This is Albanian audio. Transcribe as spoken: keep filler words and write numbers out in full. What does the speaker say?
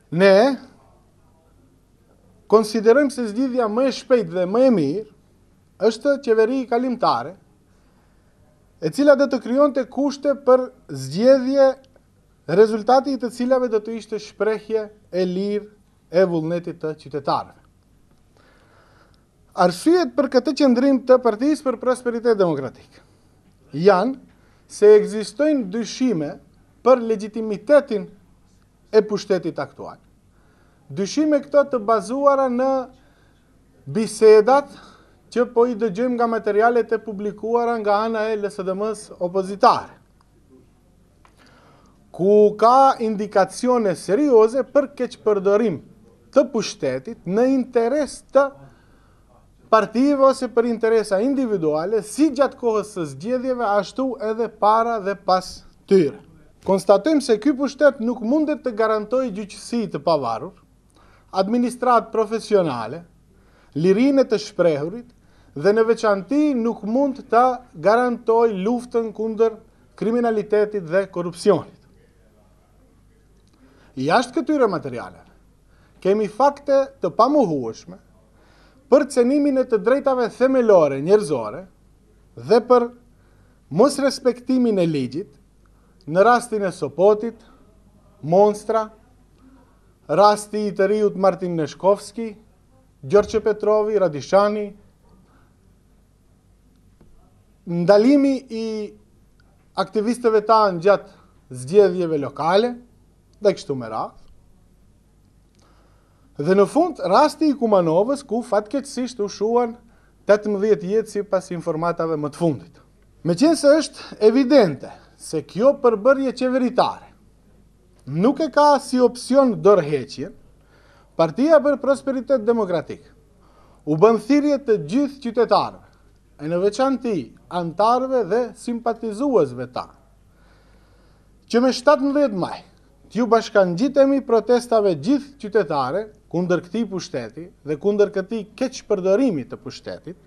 Ne considerăm se zgjidhja më e shpejtë dhe më e mirë është qeveri kalimtare, e cila do të krijonte kushte për zgjedhje, rezultati i të cilave do të ishte shprehje e lirë e vullnetit të qytetarëve. Arsyet për këtë qëndrim të Partisë për Prosperitet Demokratik janë se ekzistojnë dyshime për legitimitetin e pushtetit aktual. Dyshime këto të bazuara në bisedat që po i dëgjojmë nga materialet e publikuara nga ana e L S D M-s opozitare, ku ka indikacione serioze për keqpërdorim të pushtetit në interes të partive ose për interesa individuale, si gjatë kohës së zgjedhjeve, ashtu edhe para dhe pas tyre. Konstatojmë se ky pushtet nuk mundet të garantojë gjyqësi të pavarur, administratë profesionale, lirinë të shprehurit dhe në veçanti nuk mund të garantojë luftën kundër kriminalitetit dhe korrupsionit. Jashtë këtyre materialeve, kemi fakte të pamohueshme për cenimin e të drejtave themelore njerëzore dhe për mos respektimin e ligjit në rastin e Sopotit, Monstra, rasti i të riut Martin Neshkovski, Gjorqe Petrovi, Radishani, ndalimi i aktivistëve tanë gjatë zgjedhjeve lokale dhe kështu me radhë. Dhe në fund, rasti i Kumanovës, ku fatkeqësisht u shuan tetëmbëdhjetë jetë sipas informatave më të fundit. Meqense është evidente se kjo përbërje qeveritare nuk e ka si opsion dorëheqjen, Partia për Prosperitet Demokratik u bën thirrje të gjithë qytetarëve, e në veçanti antarëve dhe simpatizuesve ta, që me shtatëmbëdhjetë maj t'ju bashkangjitemi protestave gjithë qytetare kundër këtij pushteti dhe kundër këtij keqpërdorimit të pushtetit,